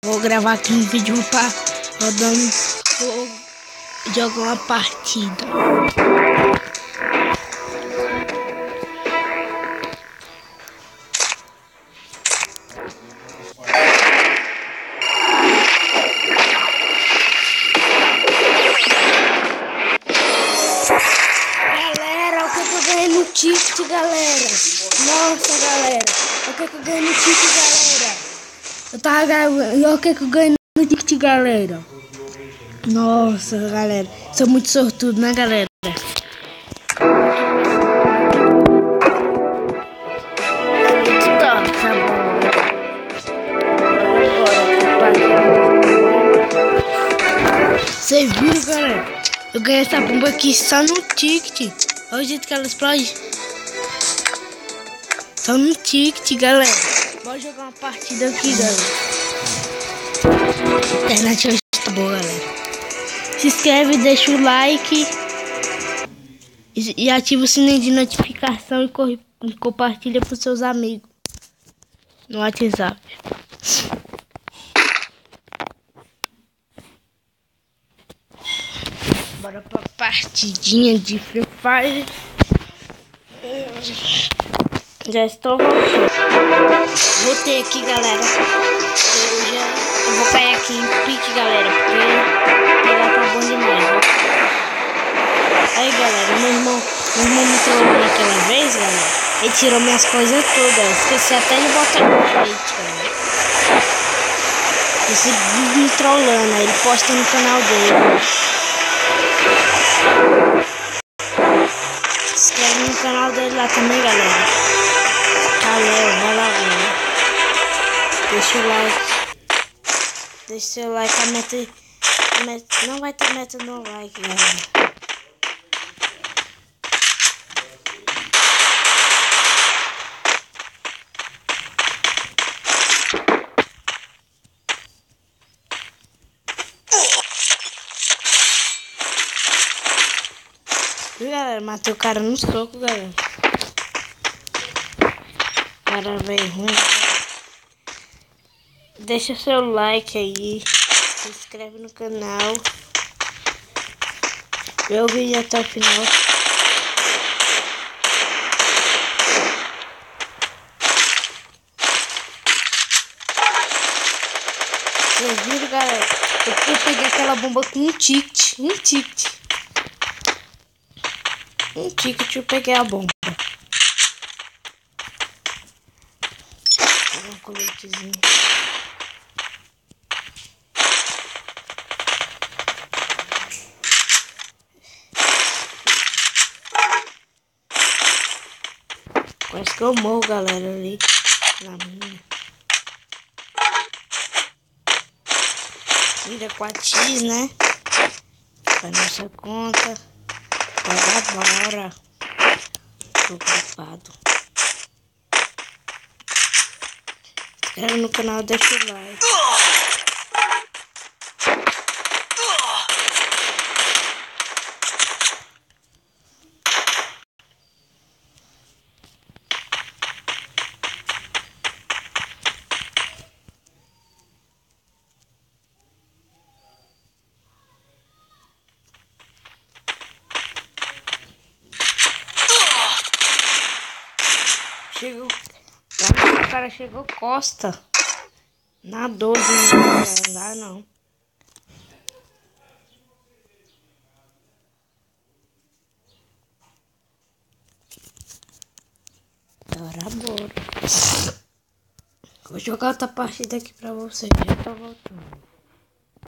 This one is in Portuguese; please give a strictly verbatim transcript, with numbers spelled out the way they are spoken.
Vou gravar aqui um vídeo pra rodando, vou jogar uma partida. Galera, o que que eu ganhei no ticket, galera? Nossa, galera, o que que eu ganhei no ticket, galera? Eu tava gravando, e olha o que que eu ganhei no ticket, galera. Nossa, galera, sou muito sortudo, né, galera? Muito top, tá bom. Vocês viram, galera? Eu ganhei essa bomba aqui só no ticket. Olha o jeito que ela explode. Só no ticket, galera. Bora jogar uma partida aqui, galera. A internet hoje tá boa, galera. Se inscreve, deixa o like e, e ativa o sininho de notificação e, corre, e compartilha para os seus amigos no WhatsApp. Bora pra partidinha de Free Fire. Já estou voltando. Voltei aqui, galera. Eu já eu vou cair aqui em pique, galera, porque ela tá bom demais. Né? Aí, galera, meu irmão, meu irmão me trollou naquela vez, galera. Ele tirou minhas coisas todas. Esqueci até de botar no colete, galera. Esse vídeo me trollando, aí ele posta no canal dele. Se inscreve no canal dele lá também, galera. Valeu, vai lá, galera. Deixa o like. Deixa seu like, a meta, a meta. Não vai ter meta no like, galera. Viu, galera? Matei o cara no soco, galera. O cara veio ruim, galera. Deixa seu like aí. Se inscreve no canal. Vê o vídeo até o final. Vocês viram, galera? Eu peguei aquela bomba com um ticket. Um ticket. Um ticket eu peguei a bomba. Um coletezinho. Quase que eu morro, galera, ali na minha. Vira quatro x, né? Pra nossa conta. Vai agora. Tô ocupado. Se inscreve no canal, deixa o like. Chegou, o cara chegou costa na doze, não dá não. Agora bora. Vou jogar outra partida aqui pra vocês, já tô voltando.